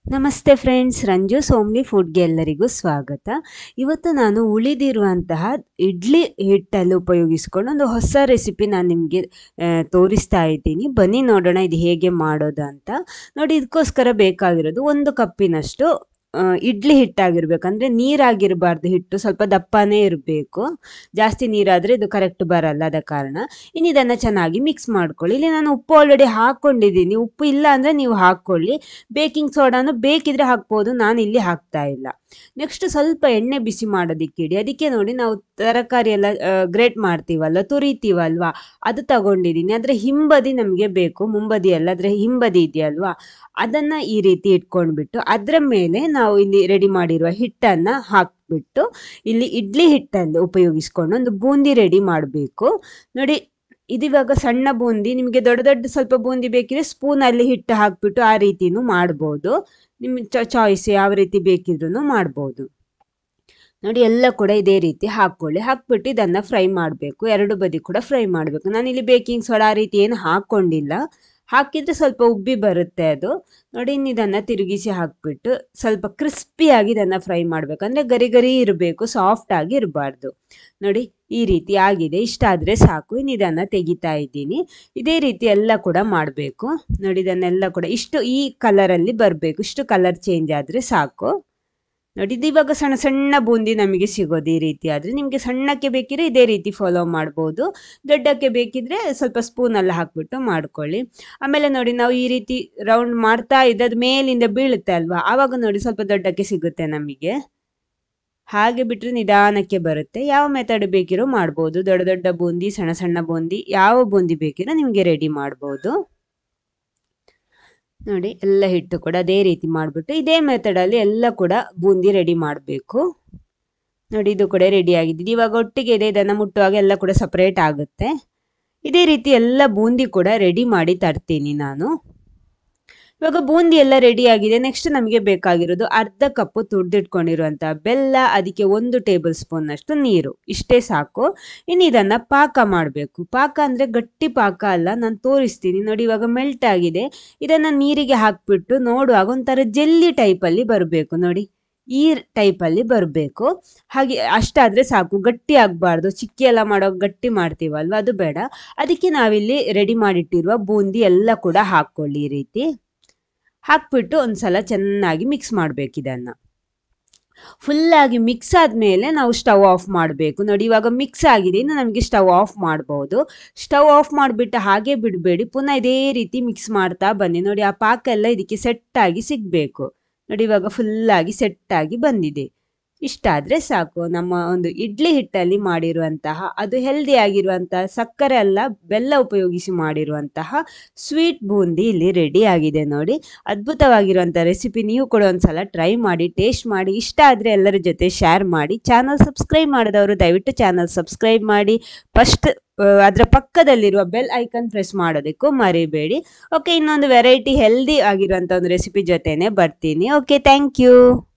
ನಮಸ್ತೆ ಫ್ರೆಂಡ್ಸ್, ರಂಜು ಸೋಮ್ನಿ ಫುಡ್ಗೆ ಎಲ್ಲರಿಗೂ ಸ್ವಾಗತ. ಇವತ್ತು ನಾನು ಉಳಿದಿರುವಂತಹ ಇಡ್ಲಿ ಹಿಟ್ಟಲ್ಲಿ ಉಪಯೋಗಿಸ್ಕೊಂಡು ಒಂದು ಹೊಸ ರೆಸಿಪಿ ನಾನು ನಿಮಗೆ ತೋರಿಸ್ತಾ ಇದ್ದೀನಿ. ಬನ್ನಿ ನೋಡೋಣ ಇದು ಹೇಗೆ ಮಾಡೋದು ಅಂತ. ನೋಡಿ, ಇದಕ್ಕೋಸ್ಕರ ಬೇಕಾಗಿರೋದು 1 ಕಪ್ಪಿನಷ್ಟು ಇಡ್ಲಿ ಹಿಟ್ಟಾಗಿರ್ಬೇಕು. ಅಂದರೆ ನೀರಾಗಿರಬಾರ್ದು, ಹಿಟ್ಟು ಸ್ವಲ್ಪ ದಪ್ಪನೇ ಇರಬೇಕು. ಜಾಸ್ತಿ ನೀರಾದರೆ ಇದು ಕರೆಕ್ಟ್ ಬರಲ್ಲ, ಆದ ಕಾರಣ ಇನ್ನು ಇದನ್ನು ಚೆನ್ನಾಗಿ ಮಿಕ್ಸ್ ಮಾಡ್ಕೊಳ್ಳಿ. ಇಲ್ಲಿ ನಾನು ಉಪ್ಪು ಆಲ್ರೆಡಿ ಹಾಕ್ಕೊಂಡಿದ್ದೀನಿ. ಉಪ್ಪು ಇಲ್ಲ ಅಂದರೆ ನೀವು ಹಾಕ್ಕೊಳ್ಳಿ. ಬೇಕಿಂಗ್ ಸೋಡಾನು ಬೇಕಿದ್ರೆ ಹಾಕ್ಬೋದು, ನಾನು ಇಲ್ಲಿ ಹಾಕ್ತಾ ಇಲ್ಲ. ನೆಕ್ಸ್ಟ್ ಸ್ವಲ್ಪ ಎಣ್ಣೆ ಬಿಸಿ ಮಾಡೋದಕ್ಕೆ ಇಡಿ. ಅದಕ್ಕೆ ನೋಡಿ, ನಾವು ತರಕಾರಿ ಎಲ್ಲ ಗ್ರೇಟ್ ಮಾಡ್ತೀವಲ್ಲ, ತುರಿತೀವಲ್ವಾ, ಅದು ತಗೊಂಡಿದ್ದೀನಿ. ಅದರ ಹಿಂಬದಿ ನಮಗೆ ಬೇಕು, ಮುಂಬದಿ ಅಲ್ಲ, ಅದರ ಹಿಂಬದಿ ಇದೆಯಲ್ವಾ, ಅದನ್ನು ಈ ರೀತಿ ಇಟ್ಕೊಂಡ್ಬಿಟ್ಟು ಅದರ ಮೇಲೆ ನಾವು ಇಲ್ಲಿ ರೆಡಿ ಮಾಡಿರುವ ಹಿಟ್ಟನ್ನು ಹಾಕ್ಬಿಟ್ಟು ಇಲ್ಲಿ ಇಡ್ಲಿ ಹಿಟ್ಟನ್ನು ಉಪಯೋಗಿಸ್ಕೊಂಡು ಒಂದು ಬೂಂದಿ ರೆಡಿ ಮಾಡಬೇಕು. ನೋಡಿ, ಇದಿವಾಗ ಸಣ್ಣ ಬೂಂದಿ. ನಿಮಗೆ ದೊಡ್ಡ ದೊಡ್ಡ ಸ್ವಲ್ಪ ಬೂಂದಿ ಬೇಕಿದ್ರೆ ಸ್ಪೂನಲ್ಲಿ ಹಿಟ್ಟು ಹಾಕ್ಬಿಟ್ಟು ಆ ರೀತಿನೂ ಮಾಡ್ಬೋದು. ನಿಮ್ಮ ಚಾಯ್ಸ್ ಯಾವ ರೀತಿ ಬೇಕಿದ್ರೂ ಮಾಡ್ಬೋದು. ನೋಡಿ, ಎಲ್ಲ ಕೂಡ ಇದೇ ರೀತಿ ಹಾಕ್ಕೊಳ್ಳಿ. ಹಾಕ್ಬಿಟ್ಟು ಇದನ್ನು ಫ್ರೈ ಮಾಡಬೇಕು. 2 ಬದಿ ಕೂಡ ಫ್ರೈ ಮಾಡಬೇಕು. ನಾನಿಲ್ಲಿ ಬೇಕಿಂಗ್ ಸೋಡಾ ಆ ರೀತಿ ಏನು ಹಾಕ್ಕೊಂಡಿಲ್ಲ. ಹಾಕಿದರೆ ಸ್ವಲ್ಪ ಉಬ್ಬಿ ಬರುತ್ತೆ ಅದು. ನೋಡಿ, ಇನ್ನು ಇದನ್ನು ತಿರುಗಿಸಿ ಹಾಕಿಬಿಟ್ಟು ಸ್ವಲ್ಪ ಕ್ರಿಸ್ಪಿಯಾಗಿ ಇದನ್ನು ಫ್ರೈ ಮಾಡಬೇಕು. ಅಂದರೆ ಗರಿ ಗರಿ ಇರಬೇಕು, ಸಾಫ್ಟಾಗಿ ಇರಬಾರ್ದು. ನೋಡಿ, ಈ ರೀತಿ ಆಗಿದೆ. ಇಷ್ಟಾದರೆ ಸಾಕು. ಇನ್ನು ಇದನ್ನು ತೆಗಿತಾ ಇದ್ದೀನಿ. ಇದೇ ರೀತಿ ಎಲ್ಲ ಕೂಡ ಮಾಡಬೇಕು. ನೋಡಿ, ಇದನ್ನೆಲ್ಲ ಕೂಡ ಈ ಕಲರಲ್ಲಿ ಬರಬೇಕು. ಇಷ್ಟು ಕಲರ್ ಚೇಂಜ್ ಆದರೆ ಸಾಕು. ನೋಡಿ, ಇದು ಇವಾಗ ಸಣ್ಣ ಸಣ್ಣ ಬೂಂದಿ ನಮಗೆ ಸಿಗೋದು ಈ ರೀತಿ. ಆದರೆ ನಿಮಗೆ ಸಣ್ಣಕ್ಕೆ ಬೇಕಿದ್ರೆ ಇದೇ ರೀತಿ ಫಾಲೋ ಮಾಡ್ಬೋದು. ದೊಡ್ಡಕ್ಕೆ ಬೇಕಿದ್ರೆ ಸ್ವಲ್ಪ ಸ್ಪೂನಲ್ಲಿ ಹಾಕ್ಬಿಟ್ಟು ಮಾಡ್ಕೊಳ್ಳಿ. ಆಮೇಲೆ ನೋಡಿ, ನಾವು ಈ ರೀತಿ ರೌಂಡ್ ಮಾಡ್ತಾ ಇದ್ದದ್ದು ಮೇಲಿಂದ ಬೀಳುತ್ತೆ ಅಲ್ವಾ, ಆವಾಗ ನೋಡಿ ಸ್ವಲ್ಪ ದೊಡ್ಡಕ್ಕೆ ಸಿಗುತ್ತೆ ನಮಗೆ. ಹಾಗೆ ಬಿಟ್ಟರೆ ನಿಧಾನಕ್ಕೆ ಬರುತ್ತೆ. ಯಾವ ಮೆಥಡ್ ಬೇಕಿರೋ ಮಾಡ್ಬೋದು. ದೊಡ್ಡ ದೊಡ್ಡ ಬೂಂದಿ, ಸಣ್ಣ ಸಣ್ಣ ಬೂಂದಿ, ಯಾವ ಬೂಂದಿ ಬೇಕಿರೋ ನಿಮಗೆ ರೆಡಿ ಮಾಡ್ಬೋದು. ನೋಡಿ, ಎಲ್ಲ ಹಿಟ್ಟು ಕೂಡ ಅದೇ ರೀತಿ ಮಾಡಿಬಿಟ್ಟು ಇದೇ ಮೆಥಡಲ್ಲಿ ಎಲ್ಲ ಕೂಡ ಬೂಂದಿ ರೆಡಿ ಮಾಡಬೇಕು. ನೋಡಿ, ಇದು ಕೂಡ ರೆಡಿ ಆಗಿದ್ದು. ಇವಾಗ ಒಟ್ಟಿಗೆ ಇದೆ, ಇದನ್ನು ಮುಟ್ಟುವಾಗ ಎಲ್ಲ ಕೂಡ ಸಪ್ರೇಟ್ ಆಗುತ್ತೆ. ಇದೇ ರೀತಿ ಎಲ್ಲ ಬೂಂದಿ ಕೂಡ ರೆಡಿ ಮಾಡಿ ತರ್ತೀನಿ ನಾನು. ಇವಾಗ ಬೂಂದಿ ಎಲ್ಲ ರೆಡಿ ಆಗಿದೆ. ನೆಕ್ಸ್ಟ್ ನಮಗೆ ಬೇಕಾಗಿರೋದು ಅರ್ಧ ಕಪ್ಪು ತುರಿದಿಟ್ಕೊಂಡಿರುವಂಥ ಬೆಲ್ಲ, ಅದಕ್ಕೆ 1 ಟೇಬಲ್ ಸ್ಪೂನ್ನಷ್ಟು ನೀರು, ಇಷ್ಟೇ ಸಾಕು. ಇನ್ನು ಇದನ್ನು ಪಾಕ ಮಾಡಬೇಕು. ಪಾಕ ಅಂದರೆ ಗಟ್ಟಿ ಪಾಕ ಅಲ್ಲ, ನಾನು ತೋರಿಸ್ತೀನಿ. ನೋಡಿ, ಇವಾಗ ಮೆಲ್ಟ್ ಆಗಿದೆ. ಇದನ್ನು ನೀರಿಗೆ ಹಾಕಿಬಿಟ್ಟು ನೋಡುವಾಗ ಒಂಥರ ಜೆಲ್ಲಿ ಟೈಪಲ್ಲಿ ಬರಬೇಕು. ನೋಡಿ, ಈ ಟೈಪಲ್ಲಿ ಬರಬೇಕು. ಹಾಗೆ ಅಷ್ಟಾದರೆ ಸಾಕು, ಗಟ್ಟಿ ಆಗಬಾರ್ದು. ಚಿಕ್ಕಿ ಎಲ್ಲ ಮಾಡೋ ಗಟ್ಟಿ ಮಾಡ್ತೀವಲ್ವ, ಅದು ಬೇಡ. ಅದಕ್ಕೆ ನಾವಿಲ್ಲಿ ರೆಡಿ ಮಾಡಿಟ್ಟಿರುವ ಬೂಂದಿ ಎಲ್ಲ ಕೂಡ ಹಾಕ್ಕೊಳ್ಳಿ. ಈ ರೀತಿ ಹಾಕ್ಬಿಟ್ಟು ಒಂದ್ಸಲ ಚೆನ್ನಾಗಿ ಮಿಕ್ಸ್ ಮಾಡಬೇಕು. ಇದನ್ನು ಫುಲ್ಲಾಗಿ ಮಿಕ್ಸ್ ಆದಮೇಲೆ ನಾವು ಸ್ಟವ್ ಆಫ್ ಮಾಡಬೇಕು. ನೋಡಿ, ಇವಾಗ ಮಿಕ್ಸ್ ಆಗಿದೆ. ಇನ್ನು ನಮಗೆ ಸ್ಟವ್ ಆಫ್ ಮಾಡ್ಬೋದು. ಸ್ಟವ್ ಆಫ್ ಮಾಡಿಬಿಟ್ಟು ಹಾಗೆ ಬಿಡಬೇಡಿ, ಪುನಃ ಇದೇ ರೀತಿ ಮಿಕ್ಸ್ ಮಾಡ್ತಾ ಬನ್ನಿ. ನೋಡಿ, ಆ ಪಾಕ ಎಲ್ಲ ಇದಕ್ಕೆ ಸೆಟ್ಟಾಗಿ ಸಿಗಬೇಕು. ನೋಡಿ, ಇವಾಗ ಫುಲ್ಲಾಗಿ ಸೆಟ್ಟಾಗಿ ಬಂದಿದೆ. ಇಷ್ಟಾದರೆ ಸಾಕು. ನಮ್ಮ ಒಂದು ಇಡ್ಲಿ ಹಿಟ್ಟಲ್ಲಿ ಮಾಡಿರುವಂತಹ, ಅದು ಹೆಲ್ದಿ ಆಗಿರುವಂತಹ, ಸಕ್ಕರೆ ಅಲ್ಲ ಬೆಲ್ಲ ಉಪಯೋಗಿಸಿ ಮಾಡಿರುವಂತಹ ಸ್ವೀಟ್ ಬೂಂದಿ ಇಲ್ಲಿ ರೆಡಿ ಆಗಿದೆ. ನೋಡಿ, ಅದ್ಭುತವಾಗಿರುವಂಥ ರೆಸಿಪಿ. ನೀವು ಕೂಡ ಒಂದ್ಸಲ ಟ್ರೈ ಮಾಡಿ, ಟೇಸ್ಟ್ ಮಾಡಿ. ಇಷ್ಟ ಆದರೆ ಎಲ್ಲರ ಜೊತೆ ಶೇರ್ ಮಾಡಿ. ಚಾನಲ್ ಸಬ್ಸ್ಕ್ರೈಬ್ ಮಾಡಿದವರು ದಯವಿಟ್ಟು ಚಾನಲ್ ಸಬ್ಸ್ಕ್ರೈಬ್ ಮಾಡಿ. ಫಸ್ಟ್ ಅದರ ಪಕ್ಕದಲ್ಲಿರುವ ಬೆಲ್ ಐಕನ್ ಪ್ರೆಸ್ ಮಾಡೋದಕ್ಕೂ ಮರಿಬೇಡಿ. ಓಕೆ, ಇನ್ನೊಂದು ವೆರೈಟಿ ಹೆಲ್ದಿ ಆಗಿರುವಂಥ ಒಂದು ರೆಸಿಪಿ ಜೊತೆನೇ ಬರ್ತೀನಿ. Okay, thank you.